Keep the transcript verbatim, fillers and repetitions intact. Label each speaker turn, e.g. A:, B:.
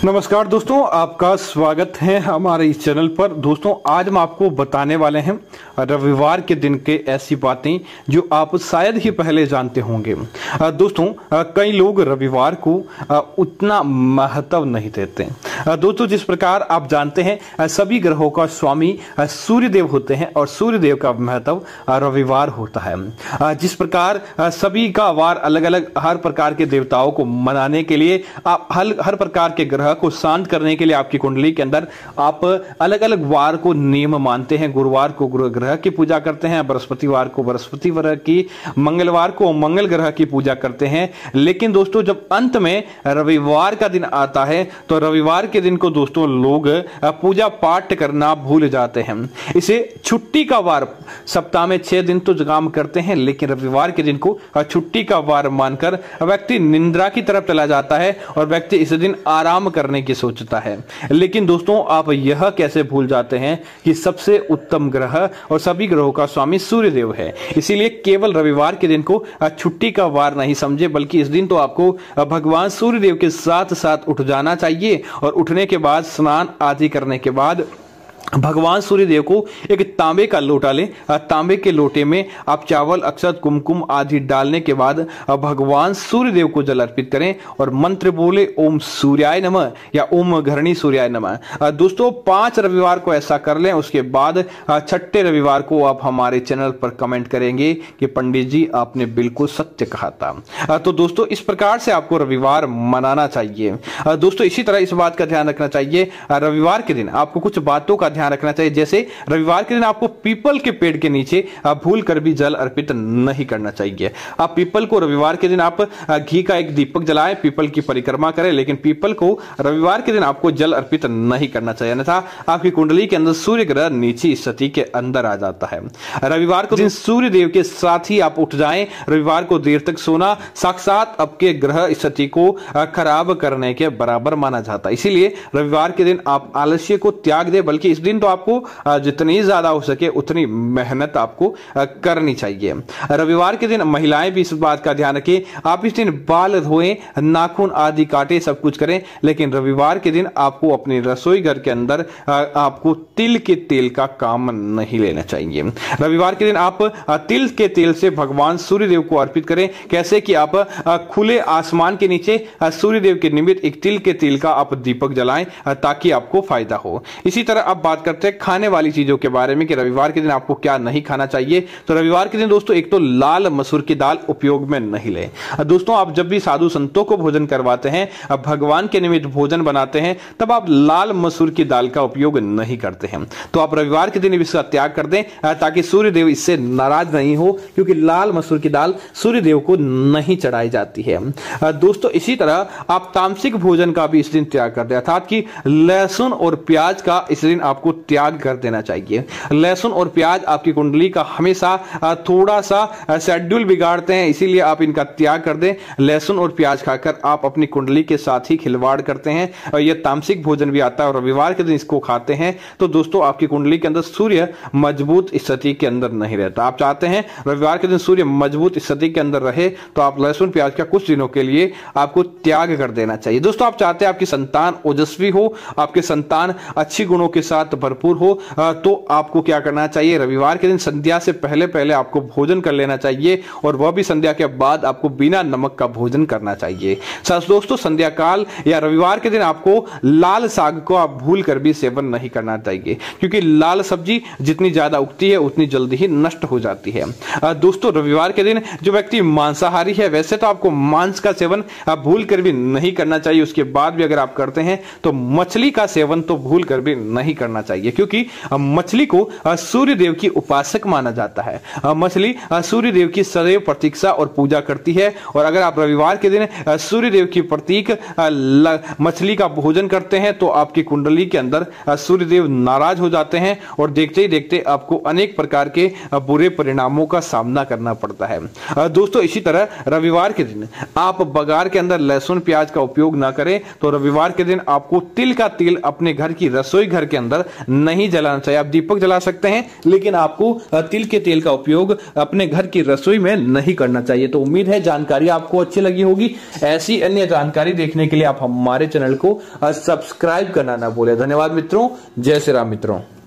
A: नमस्कार दोस्तों, आपका स्वागत है हमारे इस चैनल पर। दोस्तों आज हम आपको बताने वाले हैं रविवार के दिन के ऐसी बातें जो आप शायद ही पहले जानते होंगे। दोस्तों कई लोग रविवार को उतना महत्व नहीं देते। दोस्तों जिस प्रकार आप जानते हैं सभी ग्रहों का स्वामी सूर्य देव होते हैं और सूर्य देव का महत्व रविवार होता है। जिस प्रकार सभी का वार अलग अलग हर प्रकार के देवताओं को मनाने के लिए आप हर हर प्रकार के ग्रह को शांत करने के लिए आपकी कुंडली के अंदर आप अलग अलग वार को नियम मानते हैं। गुरुवार को गुरु ग्रह की पूजा करते हैं, बृहस्पतिवार को बृहस्पति ग्रह की, मंगलवार को मंगल ग्रह की पूजा करते हैं। लेकिन दोस्तों जब अंत में रविवार का दिन आता है तो रविवार के दिन को दोस्तों लोग पूजा पाठ करना भूल जाते हैं। इसे छुट्टी का वार, सप्ताह में छह दिन तो काम करते हैं लेकिन रविवार के दिन को छुट्टी का वार मानकर व्यक्ति निंद्रा की तरफ चला जाता है और व्यक्ति इस दिन आराम करने की सोचता है। लेकिन दोस्तों आप यह कैसे भूल जाते हैं कि सबसे उत्तम ग्रह और सभी ग्रहों का स्वामी सूर्य देव है। इसीलिए केवल रविवार के दिन को छुट्टी का वार नहीं समझे, बल्कि इस दिन तो आपको भगवान सूर्य देव के साथ साथ उठ जाना चाहिए और उठने के बाद स्नान आदि करने के बाद भगवान सूर्य देव को एक तांबे का लोटा लें। तांबे के लोटे में आप चावल, अक्षत, कुमकुम आदि डालने के बाद भगवान सूर्य देव को जल अर्पित करें और मंत्र बोले ओम सूर्याय नमः या ओम घरणी सूर्याय नमः। दोस्तों पांच रविवार को ऐसा कर लें। उसके बाद छठे रविवार को आप हमारे चैनल पर कमेंट करेंगे कि पंडित जी आपने बिल्कुल सत्य कहा था। तो दोस्तों इस प्रकार से आपको रविवार मनाना चाहिए। दोस्तों इसी तरह इस बात का ध्यान रखना चाहिए, रविवार के दिन आपको कुछ बातों का ध्यान रखना चाहिए। जैसे रविवार के दिन आपको पीपल के पेड़ के नीचे भूल कर भी जल अर्पित नहीं करना चाहिए। आप पीपल को रविवार के दिन आप घी का एक दीपक जलाएं, पीपल की परिक्रमा करें, लेकिन पीपल को रविवार के दिन आपको जल अर्पित नहीं करना चाहिए, अन्यथा आपकी कुंडली के अंदर सूर्य ग्रह नीची स्थिति के अंदर आ जाता है। रविवार को दिन सूर्य देव के साथ ही आप उठ जाएं। रविवार को देर तक सोना साक्षात आपके ग्रह स्थिति को खराब करने के बराबर माना जाता है। इसीलिए रविवार के दिन आप आलस्य को त्याग दें, बल्कि इस दिन तो आपको जितनी ज्यादा हो सके उतनी मेहनत आपको करनी चाहिए। रविवार के दिन महिलाएं भी इस बात का ध्यान रखें, आप इस दिन बाल धोएं, नाखून आदि काटें, सब कुछ करें, लेकिन रविवार के दिन आपको अपने रसोई घर के अंदर आपको तिल के तेल का काम नहीं लेना चाहिए। रविवार के दिन आप तिल के तेल से भगवान सूर्य देव को अर्पित करें। कैसे कि आप खुले आसमान के नीचे सूर्य देव के निमित्त एक तिल के तेल का आप दीपक जलाएं ताकि आपको फायदा हो। इसी तरह अब बात करते हैं खाने वाली चीजों के बारे में कि रविवार के दिन आपको क्या नहीं खाना चाहिए। तो रविवार के दिन दोस्तों एक तो लाल मसूर की दाल उपयोग में नहीं लें। दोस्तों आप जब भी साधु संतों को भोजन करवाते हैं, अब भगवान के निमित्त भोजन बनाते हैं, तब आप लाल मसूर की दाल का उपयोग नहीं करते हैं। तो आप रविवार के दिन इसका त्याग कर दें ताकि सूर्य देव इससे नाराज नहीं हो, क्योंकि लाल मसूर की दाल सूर्य देव को नहीं चढ़ाई जाती है। दोस्तों इसी तरह आप तामसिक भोजन का भी इस दिन त्याग कर दें, अर्थात कि लहसुन और प्याज का इस दिन आपको त्याग कर देना चाहिए। लहसुन और प्याज आपकी कुंडली का हमेशा थोड़ा सा शेड्यूल बिगाड़ते हैं, इसीलिए आप इनका त्याग कर दें। लहसुन और प्याज खाकर आप अपनी कुंडली के साथ ही खिलवाड़ करते हैं और यह तामसिक भोजन भी आता है और रविवार के दिन इसको खाते हैं तो दोस्तों आपकी कुंडली के अंदर सूर्य मजबूत स्थिति के अंदर नहीं रहता। आप चाहते हैं रविवार के दिन सूर्य मजबूत स्थिति के अंदर रहे तो आप लहसुन प्याज का कुछ दिनों के लिए आपको त्याग कर देना चाहिए। दोस्तों आप चाहते हैं आपकी संतान ओजस्वी हो, आपके संतान अच्छी गुणों के साथ भरपूर हो, तो आपको क्या करना चाहिए, रविवार के दिन संध्या से पहले पहले आपको भोजन कर लेना चाहिए और वह भी संध्या के बाद आपको बिना नमक का भोजन करना चाहिए। दोस्तों संध्या काल या रविवार के दिन आपको लाल साग को आप भूल कर भी सेवन नहीं करना चाहिए, क्योंकि लाल सब्जी जितनी ज्यादा उगती है उतनी जल्दी ही नष्ट हो जाती है। दोस्तों रविवार के दिन जो व्यक्ति मांसाहारी है, वैसे तो आपको मांस का सेवन भूल कर भी नहीं करना चाहिए, उसके बाद भी अगर आप करते हैं तो मछली का सेवन तो भूल कर भी नहीं करना चाहिए, क्योंकि मछली को सूर्य देव की उपासक माना जाता है। मछली सूर्य देव की सदैव प्रतीक्षा और पूजा करती है और अगर आप रविवार के दिन सूर्य देव की प्रतीक मछली का भोजन करते हैं तो आपकी कुंडली के अंदर सूर्य देव नाराज हो जाते हैं और देखते ही देखते आपको अनेक प्रकार के बुरे परिणामों का सामना करना पड़ता है। दोस्तों इसी तरह रविवार के दिन आप बघार के अंदर लहसुन प्याज का उपयोग ना करें तो रविवार के दिन आपको तिल का तेल अपने घर की रसोई घर के अंदर नहीं जलाना चाहिए। आप दीपक जला सकते हैं, लेकिन आपको तिल के तेल का उपयोग अपने घर की रसोई में नहीं करना चाहिए। तो उम्मीद है जानकारी आपको अच्छी लगी होगी। ऐसी अन्य जानकारी देखने के लिए आप हमारे चैनल को सब्सक्राइब करना ना भूलें। धन्यवाद मित्रों। जय श्री राम मित्रों।